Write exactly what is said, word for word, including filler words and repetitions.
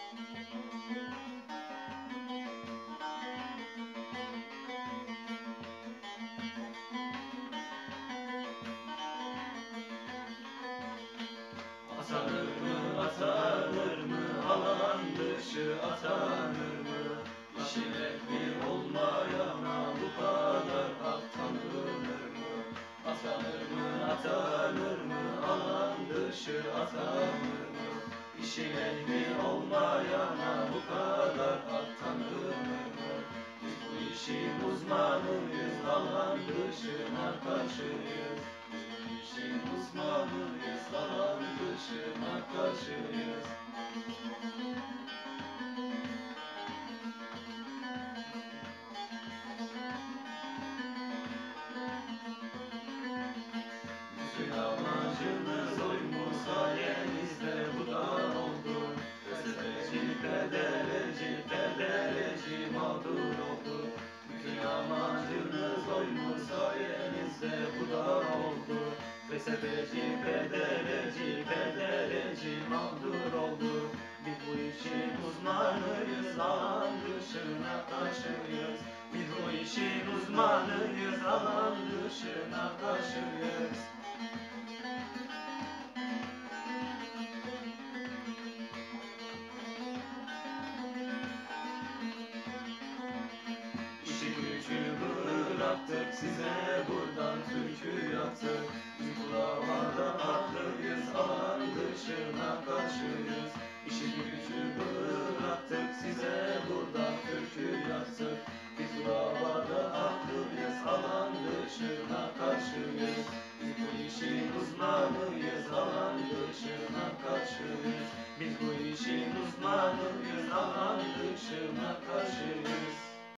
Atanır mı, atanır mı, alan dışı atanır mı? İşin ehli olmayana bu kadar hak tanınır mı? Atanır mı, atanır mı, alan dışı atanır mı? İşin ehli olmayana bu kadar hak tanınır mı? Biz bu işin uzmanıyız, alan dışına karşıyız. Biz bu işin uzmanıyız, alan dışına karşıyız. Bütün amacımız oymuş, sayenizde bu da oldu. Felsefeci, pedereci, pedereci mağdur oldu. Bütün amacımız oymuş, sayenizde bu da oldu. Felsefeci, pedereci, pedereci mağdur oldu. Biz bu işin uzmanıyız, alan dışına karşıyız. Biz bu işin uzmanıyız, alan dışına karşıyız. İşi gücü bıraktık, size buradan türkü yaptık. Biz bu davada haklıyız, alan dışına karşıyız. İşi gücü bıraktık, size buradan türkü yaptık. Biz bu davada haklıyız, alan dışına karşıyız. Biz bu işin uzmanıyız, alan dışına karşıyız. Biz bu işin uzmanıyız, alan